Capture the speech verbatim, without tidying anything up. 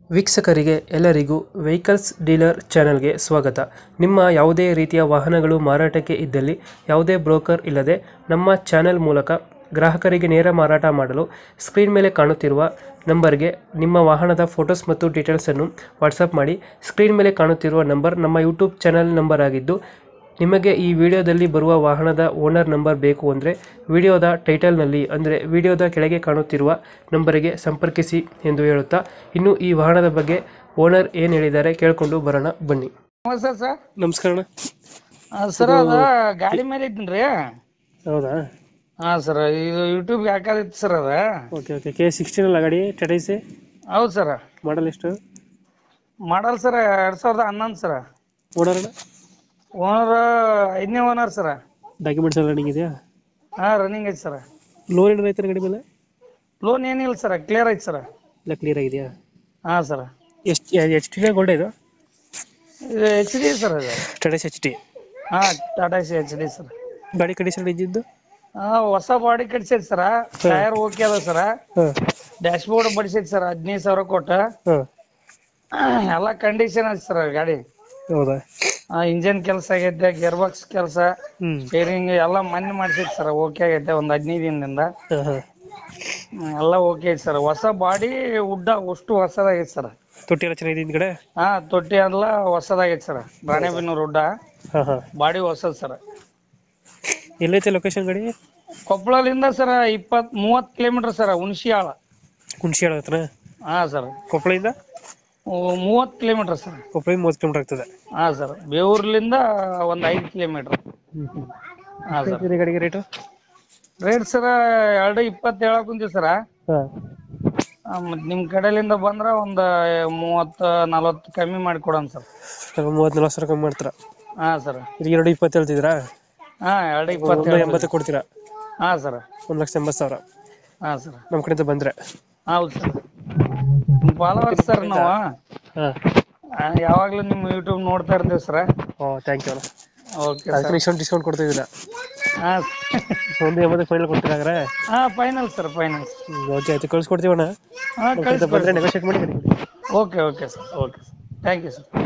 ವೀಕ್ಷಕರಿಗೆ ಎಲ್ಲರಿಗೂ vehicles dealer ಚಾನೆಲ್ಗೆ ಸ್ವಾಗತ. ನಿಮ್ಮ ಯಾವುದೇ ರೀತಿಯ ವಾಹನಗಳು ಮಾರಾಟಕ್ಕೆ ಇದ್ದಲ್ಲಿ ಯಾವುದೇ ಬ್ರೋಕರ್ ಇಲ್ಲದೆ ನಮ್ಮ ಚಾನೆಲ್ ಮೂಲಕ ಗ್ರಾಹಕರಿಗೆ ನೇರ ಮಾರಾಟ ಮಾಡಲು ಸ್ಕ್ರೀನ್ ಮೇಲೆ ಕಾಣುತ್ತಿರುವ ನಂಬರ್ಗೆ ನಿಮ್ಮ ವಾಹನದ ಫೋಟೋಸ್ ಮತ್ತು ಡೀಟೇಲ್ಸನ್ನು ವಾಟ್ಸಪ್ ಮಾಡಿ. ಸ್ಕ್ರೀನ್ ಮೇಲೆ ಕಾಣುತ್ತಿರುವ ನಂಬರ್ ನಮ್ಮ ಯೂಟ್ಯೂಬ್ ಚಾನೆಲ್ ನಂಬರ್ ಆಗಿದ್ದು, ನಿಮಗೆ ಈ ವಿಡಿಯೋದಲ್ಲಿ ಬರುವ ವಾಹನದ ಓನರ್ ನಂಬರ್ ಬೇಕು ಅಂದರೆ ವಿಡಿಯೋದ ಟೈಟಲ್ನಲ್ಲಿ ಅಂದರೆ ವಿಡಿಯೋದ ಕೆಳಗೆ ಕಾಣುತ್ತಿರುವ ನಂಬರಿಗೆ ಸಂಪರ್ಕಿಸಿ ಎಂದು ಹೇಳುತ್ತಾ, ಇನ್ನು ಈ ವಾಹನದ ಬಗ್ಗೆ ಓನರ್ ಏನು ಹೇಳಿದ್ದಾರೆ ಕೇಳಿಕೊಂಡು ಬರೋಣ ಬನ್ನಿ. ನಮಸ್ತೆ ಸರ್. ನಮಸ್ಕಾರ ಅಣ್ಣ. ಸರ್ ಅದ ಗಾಡಿ ಮೇಲೆ ಇದ್ದೀನ್ರಿ. ಹೌದಾ? ಹಾ ಸರ್, ಇದು ಯೂಟ್ಯೂಬ್ಗೆ ಹಾಕೋದಿತ್ತು ಸರ್ ಅದ. ಓಕೆ ಓಕೆ ಕೆ ಸಿಕ್ಸ್ಟೀನ್ ಅಲ್ಲ ಗಾಡಿ? ಟಾಟಾ ಎಸಿ. ಹೌದು ಸರ್. ಮಾಡಲ್ ಎಷ್ಟು? ಮಾಡಲ್ ಸರ್ ಎರಡ್ ಸಾವಿರದ ಹನ್ನೊಂದು ಸರ್. ಓನರ್ ಅಣ್ಣ? ಓನರ್ ಐದನೇ ಓನರ್ ಸರ್. ಡಾಕ್ಯುಮೆಂಟ್ಸ್ ಎಲ್ಲ ರನ್ನಿಂಗ್ ಇದೆಯಾ? ಹಾ ರನ್ನಿಂಗ್ ಐತಿ ಸರ್. ಲೋನ್ ಏನಾರ ಐತೆ ಗಾಡಿ ಮೇಲೆ? ಲೋನ್ ಏನಿಲ್ಲ ಸರ್, ಕ್ಲಿಯರ್ ಐತಿ ಸರ್. ಎಲ್ಲ ಕ್ಲಿಯರ್ ಆಗಿದೆಯಾ? ಹಾ ಸರ್. ಎಷ್ಟು ಎಚ್ ಟಿ ಗೋಲ್ಡ್ ಇದು? ಇದು ಎಚ್ ಡಿ ಸರ್ ಇದು. Tata H T. ಹಾ Tata C H D sir. ಗಾಡಿ ಕಂಡೀಷನ್ ಇದ್ದಿದ್ದು? ಹಾ ಹೊಸ ಬಾಡಿ ಕಟ್ಸೈತಿ ಸರ್. ಟೈರ್ ಓಕೆ ಅದ ಸರ್. ಹಾಂ. ಡ್ಯಾಶ್ ಬೋರ್ಡ್ ಬಡಿಸೈತಿ ಸರ್, ಹದಿನೈದು ಸಾವಿರ ಕೊಟ್ಟು. ಹಾಂ. ಎಲ್ಲ ಕಂಡೀಷನ್ ಐತಿ ಸರ್ ಗಾಡಿ. ಹೌದಾ? ಇಂಜನ್ ಕೆಲಸ ಆಗೈತೆ, ಗೇರ್ ಬಾಕ್ಸ್ ಕೆಲಸ, ಹ್ಮ್. ಸ್ಟೇರಿಂಗ್ ಎಲ್ಲ ಮನೆ ಮಾಡ್ಸೈತಿ ಸರ್. ಓಕೆ ಆಗೈತೆ ಒಂದ್ ಹದಿನೈದು ದಿನದಿಂದ. ಹಾಂ ಹಾಂ. ಎಲ್ಲ ಓಕೆ ಐತಿ ಸರ್. ಹೊಸ ಬಾಡಿ ಉಡ್ಡ ಅಷ್ಟು ಹೊಸದಾಗೈತಿ ಸರ್. ತೊಟ್ಟಿ ಎಲ್ಲ ಚೆನ್ನಾಗಿದೆ ಹಿಂದ್ಗಡೆ? ಹಾ ತೊಟ್ಟಿ ಎಲ್ಲ ಹೊಸದಾಗೈತಿ ಸರ್. ರಾಣೆಬೆನ್ನೂರು ಉಡ್ಡ ಹಾಂ ಹಾಂ. ಬಾಡಿ ಹೊಸದ್ ಸರ್. ಎಲ್ಲೈತೆ ಲೊಕೇಶನ್ ಗಾಡಿ? ಕೊಪ್ಪಳದಿಂದ ಸರ್ ಇಪ್ಪತ್ ಮೂವತ್ ಕಿಲೋಮೀಟರ್ ಸರ್. ಹುಣಸಿಯಾಳ. ಹುಣಸಿಯಾಳ ಹತ್ರ? ಹಾ ಸರ್. ಕೊಪ್ಪಳದಿಂದ ಮೂವತ್ ಕಿಲೋಮೀಟರ್ ಸರ್. ಕೊಪ್ಪಳಿಂದ ಮೂವತ್ತು ಕಿಲೋಮೀಟರ್ ಆಗ್ತದೆ? ಹಾ ಸರ್. ಬೇವೂರ್ಲಿಂದ ಒಂದ್ ಐದ್ ಕಿಲೋಮೀಟರ್. ಹಾ ಸರ್. ಗಾಡಿಗೆ ರೇಟು? ರೇಟ್ ಸರ್ ಎರಡು ಇಪ್ಪತ್ತು ಹೇಳಕ್ ಕುಂತೀವಿ ಸರ. ಹಾಂ. ಮತ್ ನಿಮ್ ಕಡೆಲಿಂದ ಬಂದ್ರ ಒಂದ್ ಮೂವತ್ತ ನಲ್ವತ್ತು ಕಮ್ಮಿ ಮಾಡಿ ಕೊಡೋಣ ಸರ್. ಮೂವತ್ತು ನಲ್ವತ್ತು ಸಾವಿರ ಕಮ್ಮಿ ಮಾಡ್ತೀರಾ? ಹಾ ಸರ್. ಇದು ಎರಡು ಇಪ್ಪತ್ತು ಹೇಳ್ತಿದ್ದೀರಾ? ಹಾ ಎರಡು ಇಪ್ಪತ್ತು ಎಂಬತ್ತು ಕೊಡ್ತೀರಾ? ಹಾ ಸರ್. ಒಂದು ಲಕ್ಷ ಎಂಬತ್ತು ಸಾವಿರ? ಹಾ ಸರ್. ನಮ್ಮ ಕಡೆಯಿಂದ ಬಂದ್ರೆ? ಹೌದು ಸರ್. ಫಾಲೋವರ್ಸ್ ಸರ್ ನಾವು. ಹಾಂ. ಯಾವಾಗ್ಲೂ ನಿಮ್ ಯೂಟ್ಯೂಬ್ ನೋಡ್ತಾ ಇರ್ತೀವಿ ಸರ್. ಓ ಥ್ಯಾಂಕ್ ಯು ಅಣ್ಣ. Okay sir. ಇಷ್ಟೊಂದು ಡಿಸ್ಕೌಂಟ್ ಕೊಡ್ತಾ ಇದ್ದೀರಾ? ಹಾ ಒಂದು ಎಂಬತ್ತು ಫೈನಲ್ ಕೊಡ್ತೀರಾ ಹಾಗಾದ್ರೆ? ಹಾ ಫೈನಲ್ ಸರ್, ಫೈನಲ್. ಓಕೆ ಆಯ್ತು, ಕಳ್ಸಿಕೊಡ್ತೀವಣ್ಣ. ಹಾ ಕಳಿಸಿ ಬಂದರೆ ನೆಗೋಷಿಯೇಟ್ ಮಾಡಿ. Okay okay sir. Okay sir. Thank you sir.